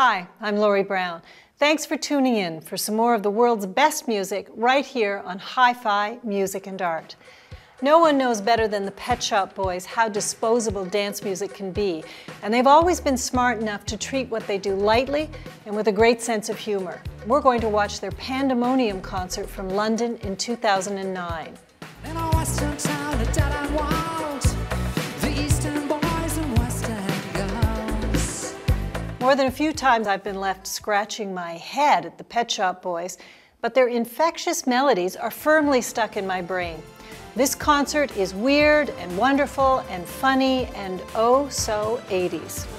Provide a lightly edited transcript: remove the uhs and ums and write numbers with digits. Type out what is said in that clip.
Hi, I'm Laurie Brown. Thanks for tuning in for some more of the world's best music right here on HIFI Music and Art. No one knows better than the Pet Shop Boys how disposable dance music can be, and they've always been smart enough to treat what they do lightly and with a great sense of humor. We're going to watch their Pandemonium concert from London in 2009. In a western town, a dead-end world, the eastern boys and western girls. More than a few times I've been left scratching my head at the Pet Shop Boys, but their infectious melodies are firmly stuck in my brain. This concert is weird and wonderful and funny and oh so 80s.